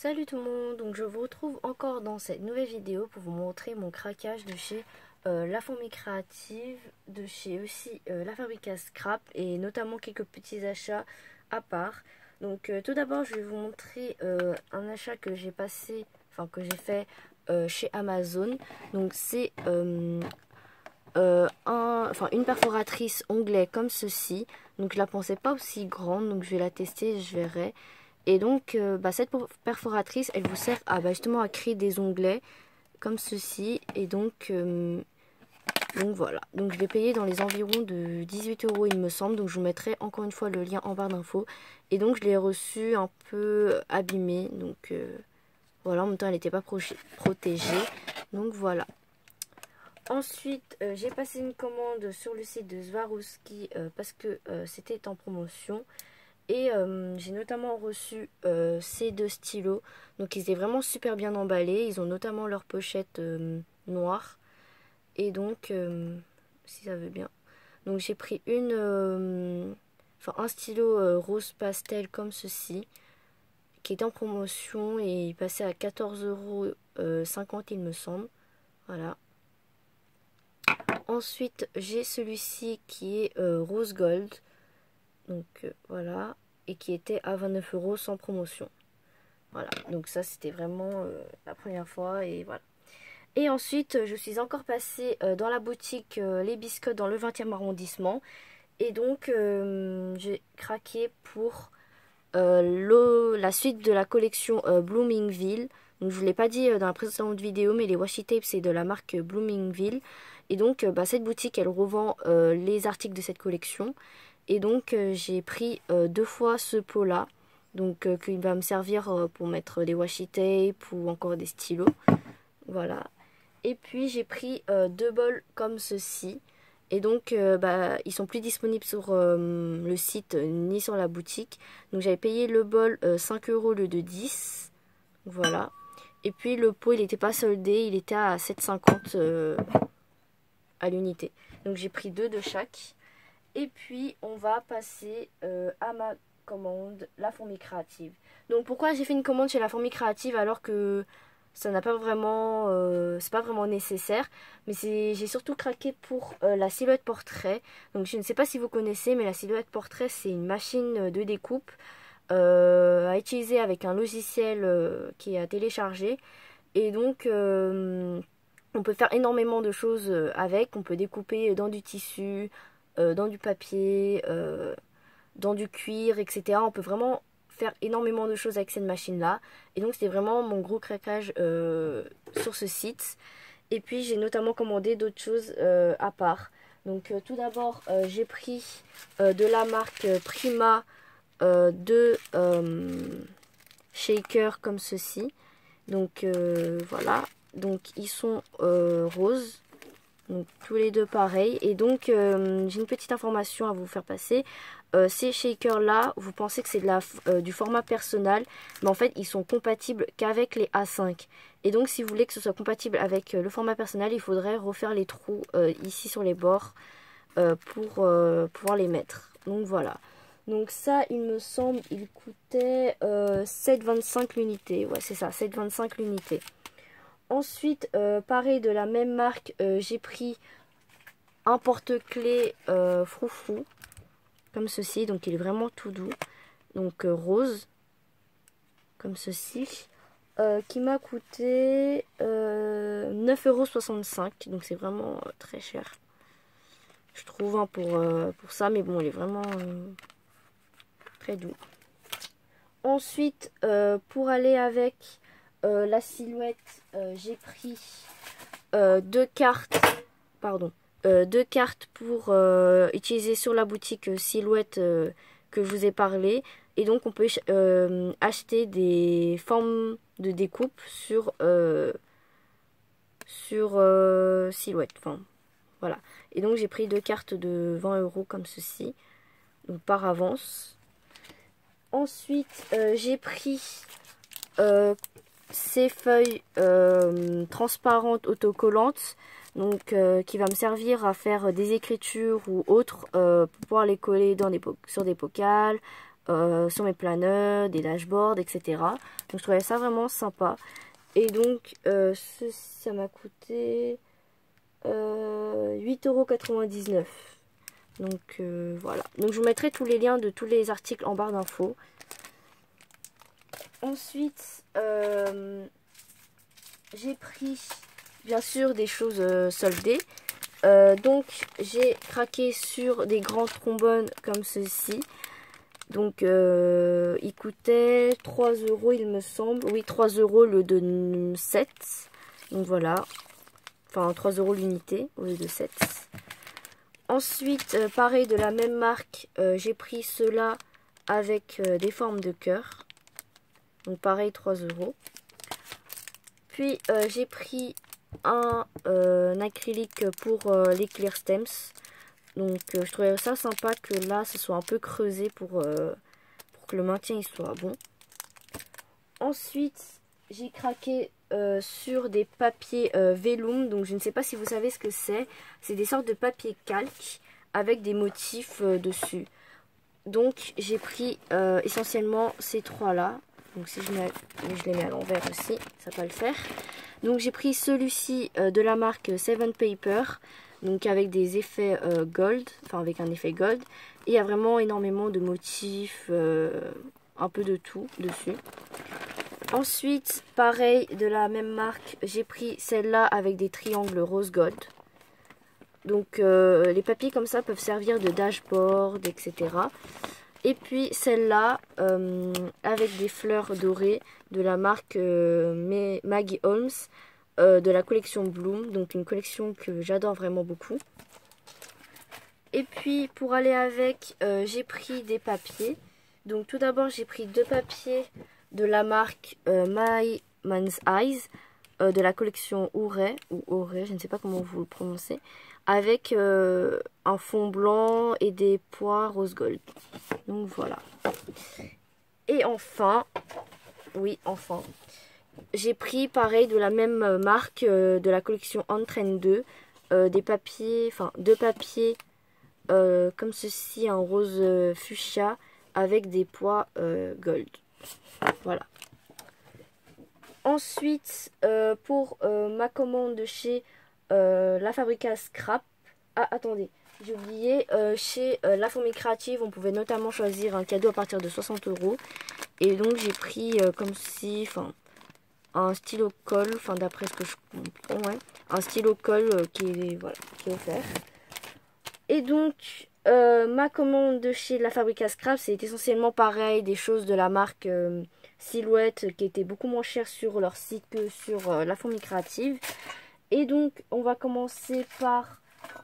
Salut tout le monde, donc je vous retrouve encore dans cette nouvelle vidéo pour vous montrer mon craquage de chez La Fourmi Créative, de chez aussi La Fabrique à Scrap et notamment quelques petits achats à part. Donc tout d'abord je vais vous montrer un achat que j'ai passé, enfin que j'ai fait chez Amazon. Donc c'est une perforatrice onglet comme ceci. Donc je la pensais pas aussi grande, donc je vais la tester, je verrai. Et donc cette perforatrice elle vous sert à justement à créer des onglets comme ceci. Et donc voilà, donc je l'ai payé dans les environs de 18 € il me semble. Donc je vous mettrai encore une fois le lien en barre d'infos. Et donc je l'ai reçu un peu abîmé, donc voilà, en même temps elle n'était pas protégée, donc voilà. Ensuite, j'ai passé une commande sur le site de Swarovski parce que c'était en promotion. Et j'ai notamment reçu ces deux stylos. Donc ils étaient vraiment super bien emballés. Ils ont notamment leur pochette noire. Et donc, si ça veut bien. Donc j'ai pris un stylo rose pastel comme ceci, qui était en promotion et il passait à 14,50 € il me semble. Voilà. Ensuite, j'ai celui-ci qui est rose gold. Donc voilà. Et qui était à 29 € sans promotion. Voilà. Donc ça, c'était vraiment la première fois. Et voilà. Et ensuite, je suis encore passée dans la boutique Les Biscottes dans le 20e arrondissement. Et donc, j'ai craqué pour la suite de la collection Bloomingville. Donc, je ne vous l'ai pas dit dans la précédente vidéo, mais les washi tapes, c'est de la marque Bloomingville. Et donc, cette boutique, elle revend les articles de cette collection. Et donc, j'ai pris deux fois ce pot-là. Donc, qui va me servir pour mettre des washi tapes ou encore des stylos. Voilà. Et puis, j'ai pris deux bols comme ceci. Et donc, ils sont plus disponibles sur le site ni sur la boutique. Donc, j'avais payé le bol 5 € au lieu de 10. Voilà. Et puis, le pot, il n'était pas soldé. Il était à 7,50 à l'unité. Donc, j'ai pris deux de chaque. Et puis, on va passer à ma commande, La Fourmi Créative. Donc, pourquoi j'ai fait une commande chez La Fourmi Créative alors que ça n'a pas vraiment, c'est pas vraiment nécessaire. Mais j'ai surtout craqué pour la silhouette portrait. Donc, je ne sais pas si vous connaissez, mais la silhouette portrait, c'est une machine de découpe à utiliser avec un logiciel qui est à télécharger. Et donc, on peut faire énormément de choses avec. On peut découper dans du tissu, dans du papier, dans du cuir, etc. On peut vraiment faire énormément de choses avec cette machine là. Et donc c'était vraiment mon gros craquage sur ce site. Et puis j'ai notamment commandé d'autres choses à part. Donc tout d'abord j'ai pris de la marque Prima deux shakers comme ceci. Donc voilà. Donc ils sont roses. Donc tous les deux pareils. Et donc j'ai une petite information à vous faire passer. Ces shakers là, vous pensez que c'est du format personnel, mais en fait ils sont compatibles qu'avec les A5. Et donc si vous voulez que ce soit compatible avec le format personnel, il faudrait refaire les trous ici sur les bords pour pouvoir les mettre. Donc voilà. Donc ça, il me semble, il coûtait 7,25 l'unité. Ouais, c'est ça, 7,25 l'unité. Ensuite, pareil, de la même marque, j'ai pris un porte-clés froufrou, comme ceci. Donc, il est vraiment tout doux. Donc, rose, comme ceci. Qui m'a coûté 9,65 €. Donc, c'est vraiment très cher. Je trouve hein, pour ça. Mais bon, il est vraiment très doux. Ensuite, pour aller avec la silhouette, j'ai pris deux cartes pour utiliser sur la boutique silhouette que je vous ai parlé. Et donc on peut acheter des formes de découpe sur silhouette. Enfin voilà. Et donc j'ai pris deux cartes de 20 € comme ceci, donc par avance. Ensuite j'ai pris ces feuilles transparentes autocollantes, donc qui va me servir à faire des écritures ou autres pour pouvoir les coller sur des pocales, sur mes planeurs, des dashboards, etc. Donc je trouvais ça vraiment sympa. Et donc ça m'a coûté 8,99 €. Donc voilà. Donc je vous mettrai tous les liens de tous les articles en barre d'infos. Ensuite, j'ai pris bien sûr des choses soldées. Donc j'ai craqué sur des grands trombones comme ceci. Donc il coûtait 3 € il me semble. Oui, 3 € le de 7. Donc voilà. Enfin 3 € l'unité au lieu de 7. Ensuite, pareil de la même marque, j'ai pris ceux-là avec des formes de cœur. Donc pareil 3 €. Puis j'ai pris un acrylique pour les clear stems. Donc je trouvais ça sympa que là ce soit un peu creusé pour que le maintien il soit bon. Ensuite j'ai craqué sur des papiers vellum. Donc je ne sais pas si vous savez ce que c'est. C'est des sortes de papier calque avec des motifs dessus. Donc j'ai pris essentiellement ces trois là. Donc si je les mets à l'envers aussi, ça va le faire. Donc j'ai pris celui-ci de la marque Seven Paper. Donc avec des effets gold, enfin avec un effet gold. Et il y a vraiment énormément de motifs, un peu de tout dessus. Ensuite, pareil, de la même marque, j'ai pris celle-là avec des triangles rose gold. Donc les papiers comme ça peuvent servir de dashboard, etc. Et puis celle-là avec des fleurs dorées de la marque Maggie Holmes de la collection Bloom. Donc une collection que j'adore vraiment beaucoup. Et puis pour aller avec, j'ai pris des papiers. Donc tout d'abord j'ai pris deux papiers de la marque My Man's Eyes de la collection Ouray, ou Ouray, je ne sais pas comment vous le prononcez, avec un fond blanc et des pois rose gold. Donc voilà. Et enfin, oui enfin, j'ai pris pareil de la même marque de la collection Entraîne 2, des papiers, enfin deux papiers comme ceci, un rose fuchsia avec des pois gold. Voilà. Ensuite, pour ma commande de chez La Fabrica Scrap. Ah, attendez, j'ai oublié. Chez La Fourmi Créative, on pouvait notamment choisir un cadeau à partir de 60 €. Et donc, j'ai pris comme si, enfin, un stylo colle, enfin, d'après ce que je comprends, ouais. Un stylo colle qui est offert. Et donc, ma commande de chez La Fabrica Scrap, c'est essentiellement pareil, des choses de la marque Silhouette qui étaient beaucoup moins chères sur leur site que sur La Fourmi Créative. Et donc, on va commencer par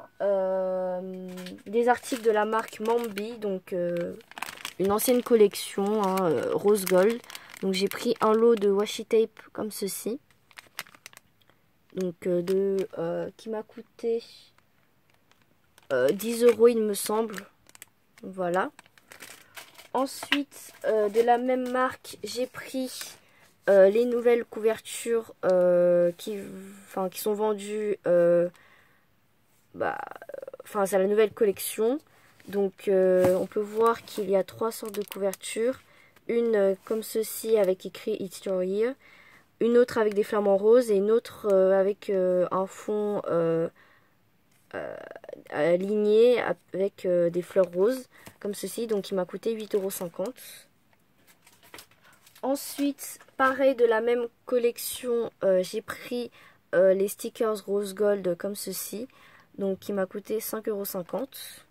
des articles de la marque Mambi, donc une ancienne collection, hein, rose gold. Donc, j'ai pris un lot de washi tape comme ceci. Donc, qui m'a coûté 10 € il me semble. Voilà. Ensuite, de la même marque, j'ai pris les nouvelles couvertures qui sont vendues. C'est la nouvelle collection. Donc, on peut voir qu'il y a trois sortes de couvertures. Une comme ceci avec écrit It's Your Year. Une autre avec des flamants roses et une autre avec un fond aligné avec des fleurs roses comme ceci. Donc il m'a coûté 8,50 €. Ensuite, pareil de la même collection, j'ai pris les stickers rose gold comme ceci. Donc qui m'a coûté 5,50 €.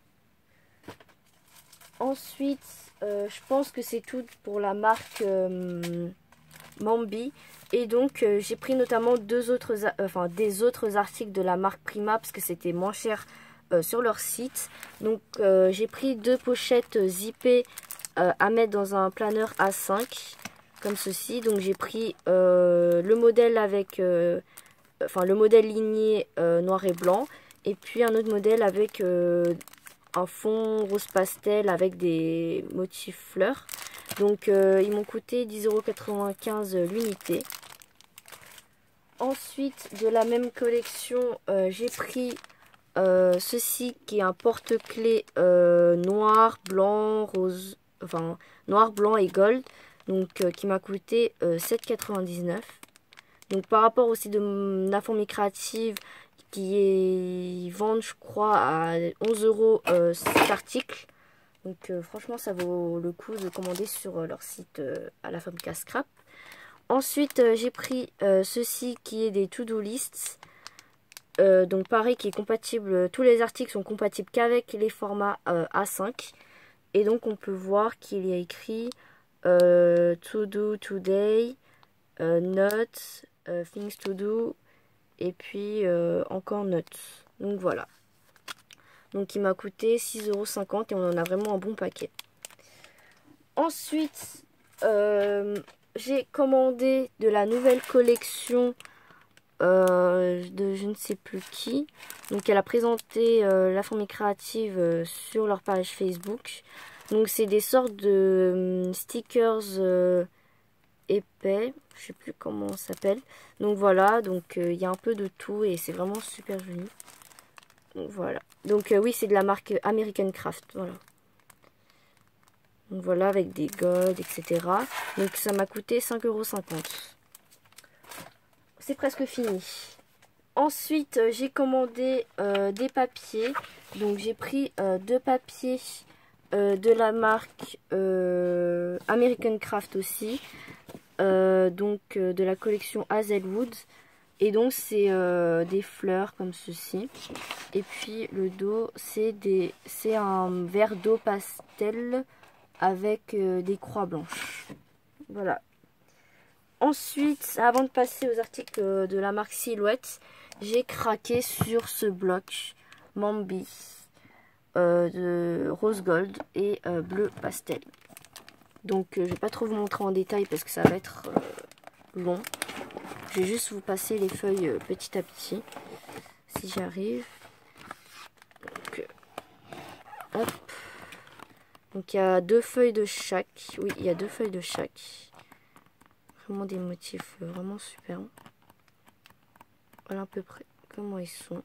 Ensuite, je pense que c'est tout pour la marque Mambi. Et donc j'ai pris notamment des autres articles de la marque Prima parce que c'était moins cher sur leur site. Donc j'ai pris deux pochettes zippées à mettre dans un planeur A5 comme ceci. Donc j'ai pris le modèle avec le modèle ligné noir et blanc, et puis un autre modèle avec un fond rose pastel avec des motifs fleurs. Donc ils m'ont coûté 10,95 € l'unité. Ensuite, de la même collection, j'ai pris ceci qui est un porte-clés noir, blanc, rose enfin noir, blanc et gold, donc qui m'a coûté 7,99 €. Donc par rapport aussi de la fourmi créative qui est vendent je crois à 11 € cet article. Donc franchement ça vaut le coup de commander sur leur site à la Fabrica Scrap. Ensuite j'ai pris ceci qui est des to-do lists. Donc pareil qui est compatible, tous les articles sont compatibles qu'avec les formats A5. Et donc on peut voir qu'il y a écrit to do today, notes, things to do et puis encore notes. Donc voilà. Donc il m'a coûté 6,50 € et on en a vraiment un bon paquet. Ensuite j'ai commandé de la nouvelle collection de je ne sais plus qui. Donc elle a présenté la fourmi créative sur leur page Facebook. Donc c'est des sortes de stickers épais, je sais plus comment ça s'appelle. Donc voilà, donc il y a un peu de tout et c'est vraiment super joli. Donc voilà. Donc oui, c'est de la marque American Craft, voilà. Donc voilà, avec des gold, etc. Donc ça m'a coûté 5,50 €. C'est presque fini. Ensuite, j'ai commandé des papiers. Donc j'ai pris deux papiers de la marque American Craft aussi. Donc de la collection Hazelwood. Et donc c'est des fleurs comme ceci. Et puis le dos, c'est un vert d'eau pastel avec des croix blanches. Voilà. Ensuite, avant de passer aux articles de la marque Silhouette, j'ai craqué sur ce bloc Mambi de rose gold et bleu pastel. Donc je vais pas trop vous montrer en détail parce que ça va être long. Je vais juste vous passer les feuilles petit à petit, si j'arrive. Donc, hop. Donc il y a deux feuilles de chaque. Oui, il y a deux feuilles de chaque. Vraiment des motifs vraiment super. Voilà à peu près comment ils sont.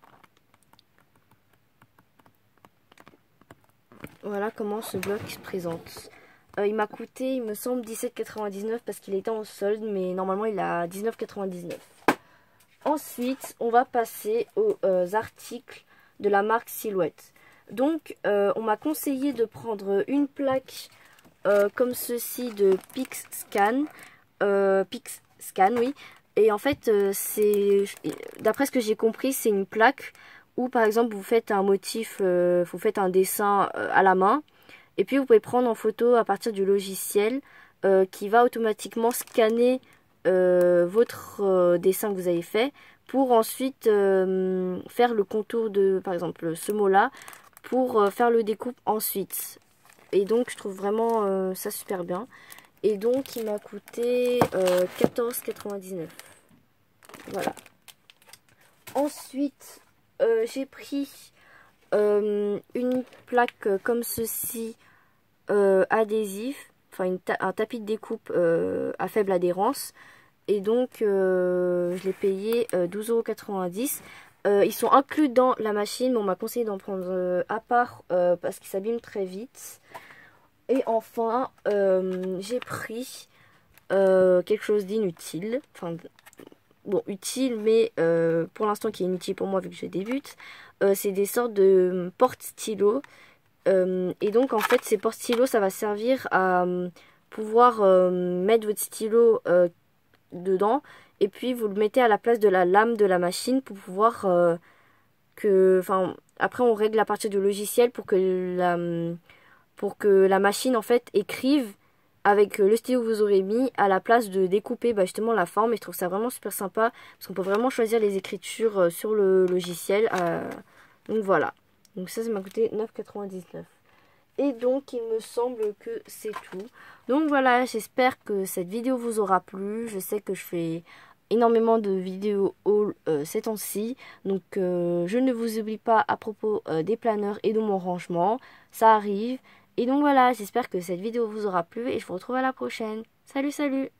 Voilà comment ce bloc se présente. Il m'a coûté, il me semble, 17,99 € parce qu'il était en solde, mais normalement il a 19,99 €. Ensuite, on va passer aux articles de la marque Silhouette. Donc, on m'a conseillé de prendre une plaque comme ceci de PixScan. PixScan, oui. Et en fait, d'après ce que j'ai compris, c'est une plaque où, par exemple, vous faites un motif, vous faites un dessin à la main. Et puis, vous pouvez prendre en photo à partir du logiciel qui va automatiquement scanner votre dessin que vous avez fait pour ensuite faire le contour de, par exemple, ce mot-là pour faire le découpe ensuite. Et donc, je trouve vraiment ça super bien. Et donc, il m'a coûté 14,99 €. Voilà. Ensuite, j'ai pris une plaque comme ceci, adhésif, enfin un tapis de découpe à faible adhérence. Et donc, je l'ai payé 12,90 €. Ils sont inclus dans la machine, mais on m'a conseillé d'en prendre à part parce qu'ils s'abîment très vite. Et enfin, j'ai pris quelque chose d'inutile. Enfin, bon, utile, mais pour l'instant qui est inutile pour moi vu que je débute. C'est des sortes de porte-stylos. Et donc, en fait, ces porte-stylos, ça va servir à pouvoir mettre votre stylo dedans. Et puis, vous le mettez à la place de la lame de la machine pour pouvoir après, on règle à partir du logiciel pour que la machine en fait écrive avec le stylo que vous aurez mis à la place de découper justement la forme. Et je trouve ça vraiment super sympa parce qu'on peut vraiment choisir les écritures sur le logiciel. Donc voilà. Donc ça m'a coûté 9,99 €. Et donc il me semble que c'est tout. Donc voilà, j'espère que cette vidéo vous aura plu. Je sais que je fais énormément de vidéos haul ces temps-ci. Donc je ne vous oublie pas à propos des planeurs et de mon rangement. Ça arrive. Et donc voilà, j'espère que cette vidéo vous aura plu et je vous retrouve à la prochaine. Salut, salut!